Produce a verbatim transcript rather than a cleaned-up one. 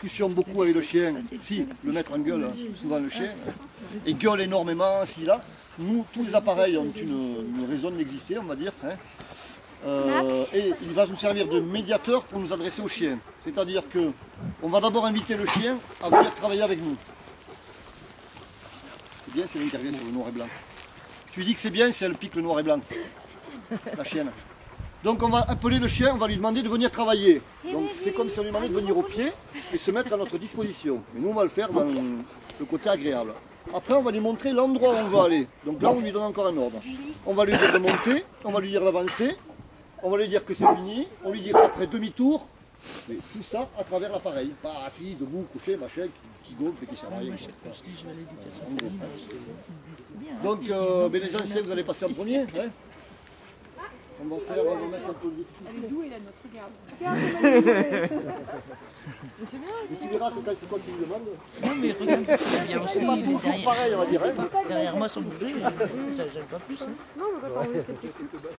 discussion beaucoup avec le chien. Si, le maître en gueule, souvent le chien, et gueule énormément, si là. Nous, tous les appareils ont une, une raison d'exister, on va dire. Hein. Euh, et il va nous servir de médiateur pour nous adresser au chien. C'est-à-dire que on va d'abord inviter le chien à venir travailler avec nous. C'est bien si elle intervient sur le noir et blanc. Tu lui dis que c'est bien si elle pique le noir et blanc, la chienne. Donc on va appeler le chien, on va lui demander de venir travailler. Donc c'est comme si on lui demandait de venir au pied et se mettre à notre disposition. Mais nous on va le faire dans le côté agréable. Après on va lui montrer l'endroit où on va aller. Donc là on lui donne encore un ordre. On va lui dire de monter, on va lui dire d'avancer, on va lui dire que c'est fini, on lui dira après demi-tour. Mais tout ça à travers l'appareil. Pas assis, debout, couché, machin, qui, qui gonfle et qui sert à rien. Donc euh, ben, les anciens vous allez passer en premier. Hein. On va faire, on va mettre un peu de... Elle est douée là, notre garde. Regarde, c'est bien aussi. Tu verras que quand c'est toi qui me demande. Non mais regarde, il y a aussi C'est pas les toujours derrière, pareil, on va dire. Hein. derrière moi sans bouger, j'aime pas plus. Hein. Non, on va pas parler de quelque chose.